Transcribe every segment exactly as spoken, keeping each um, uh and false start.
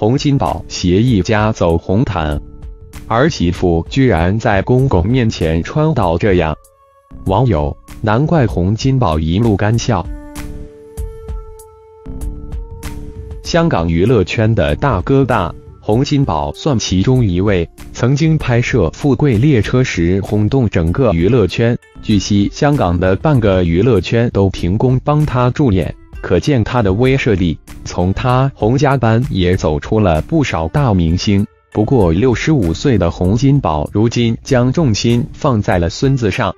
洪金宝携一家走红毯，儿媳妇居然在公公面前穿到这样，网友：难怪洪金宝一路干笑。香港娱乐圈的大哥大，洪金宝算其中一位。曾经拍摄《富贵列车》时轰动整个娱乐圈，据悉香港的半个娱乐圈都停工帮他助演，可见他的威慑力。从他洪家班也走出了不少大明星。不过六十五岁的洪金宝如今将重心放在了孙子上。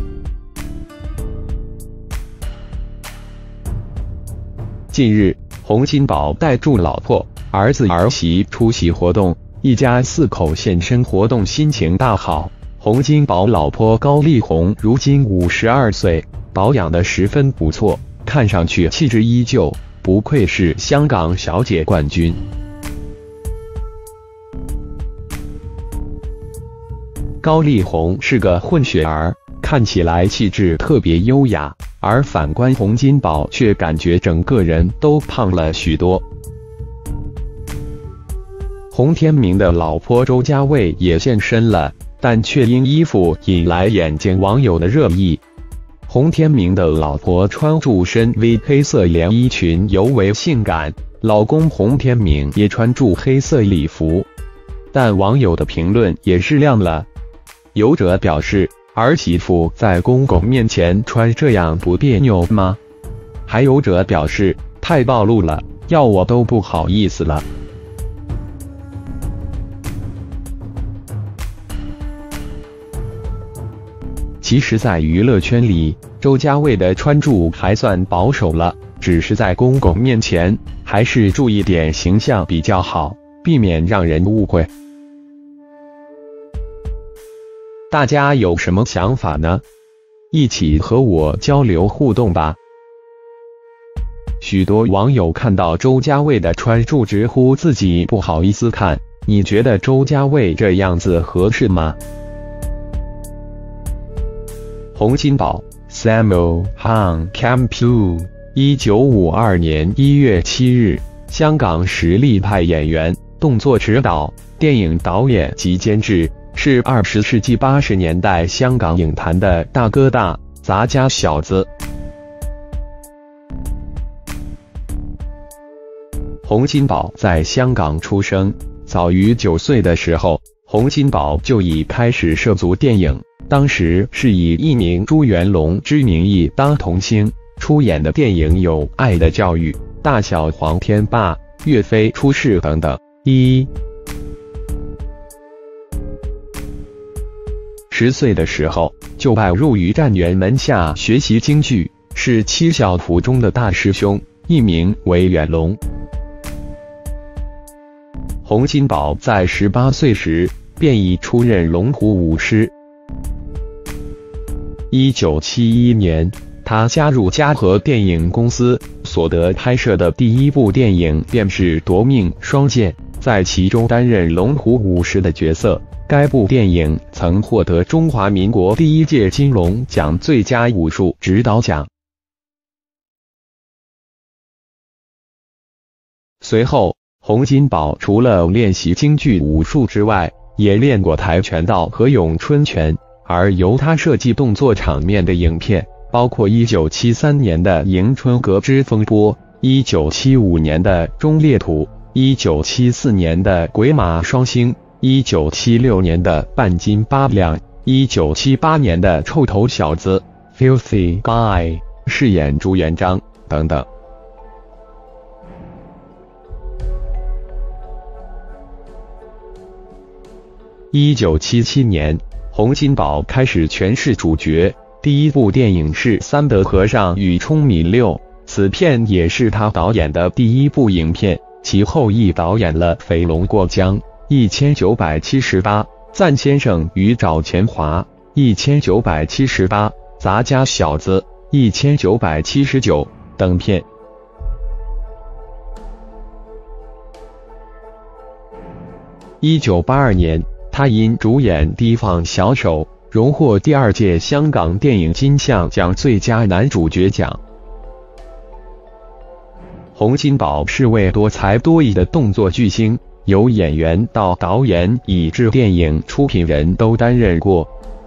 近日，洪金宝带住老婆、儿子儿媳出席活动，一家四口现身活动，心情大好。洪金宝老婆高丽红如今五十二岁，保养得十分不错，看上去气质依旧，不愧是香港小姐冠军。高丽红是个混血儿，看起来气质特别优雅，而反观洪金宝却感觉整个人都胖了许多。洪天明的老婆周家卫也现身了，但却因衣服引来眼尖网友的热议。洪天明的老婆穿住深 V 黑色连衣裙，尤为性感，老公洪天明也穿住黑色礼服，但网友的评论也是亮了。有者表示，儿媳妇在公公面前穿这样不别扭吗？还有者表示，太暴露了，要我都不好意思了。其实在娱乐圈里，周家卫的穿着还算保守了，只是在公公面前还是注意点形象比较好，避免让人误会。大家有什么想法呢？一起和我交流互动吧。许多网友看到周家卫的穿着直呼自己不好意思看，你觉得周家卫这样子合适吗？洪金宝 Samuel Han Campu 一九五二年一月七日，香港实力派演员、动作指导、电影导演及监制，是二十世纪八十年代香港影坛的大哥大、杂家小子。洪金宝在香港出生，早于九岁的时候，洪金宝就已开始涉足电影。当时是以一名朱元龙之名义当童星，出演的电影有《爱的教育》、《大小黄天霸》、《岳飞出世》等等。一十岁的时候就拜入于战元门下学习京剧，是七小福中的大师兄，艺名为元龙。洪金宝在十八岁时便已出任龙虎武师。一九七一年，他加入嘉禾电影公司，所得拍摄的第一部电影便是《夺命双剑》，在其中担任龙虎武师的角色。该部电影曾获得中华民国第一届金龙奖最佳武术指导奖。随后，洪金宝除了练习京剧武术之外，也练过跆拳道和咏春拳。而由他设计动作场面的影片，包括一九七三年的《迎春阁之风波》、一九七五年的《忠烈图》、一九七四年的《鬼马双星》、一九七六年的《半斤八两》、一九七八年的《臭头小子》 Filthy Guy 饰演朱元璋等等。一九七七年，洪金宝开始诠释主角，第一部电影是《三德和尚与聪明六》，此片也是他导演的第一部影片。其后亦导演了《飞龙过江》一千九百七十八、《赞先生与找钱华》一千九百七十八、《杂家小子》一千九百七十九等片。一九八二年，他因主演《提防小手》荣获第二届香港电影金像奖最佳男主角奖。 洪金宝是位多才多艺的动作巨星，由演员到导演以至电影出品人都担任过。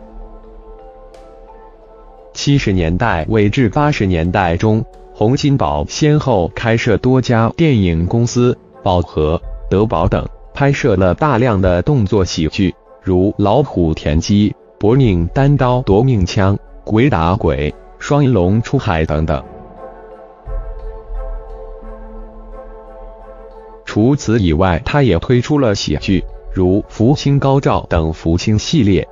七十年代尾至八十年代中，洪金宝先后开设多家电影公司，宝和、德宝等，拍摄了大量的动作喜剧，如《老虎田鸡》、《搏命单刀夺命枪》、《鬼打鬼》、《双龙出海》等等。除此以外，他也推出了喜剧，如《福星高照》等福星系列。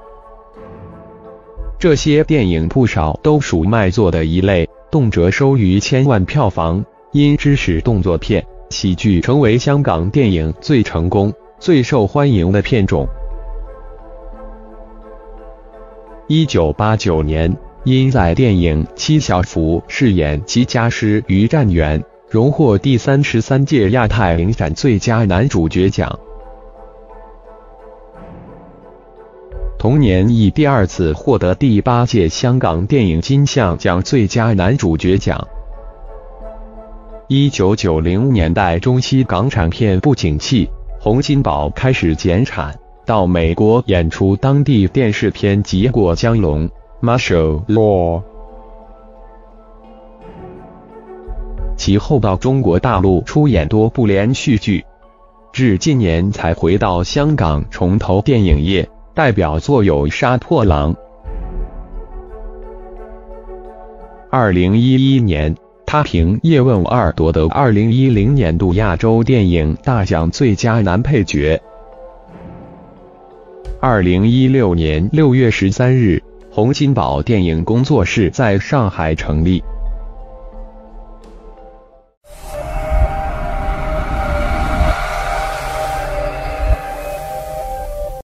这些电影不少都属卖座的一类，动辄收逾千万票房，因之使动作片、喜剧成为香港电影最成功、最受欢迎的片种。一九八九年，因在电影《七小福》饰演齐家师于战元，荣获第三十三届亚太影展最佳男主角奖。同年亦第二次获得第八届香港电影金像奖最佳男主角奖。一九九零年代中期港产片不景气，洪金宝开始减产，到美国演出当地电视片《急过江龙》Martial Law， 其后到中国大陆出演多部连续剧，至近年才回到香港重投电影业。代表作有《杀破狼》。二零一一年，他凭《叶问二》夺得二零一零年度亚洲电影大奖最佳男配角。二零一六年六月十三日，洪金宝电影工作室在上海成立。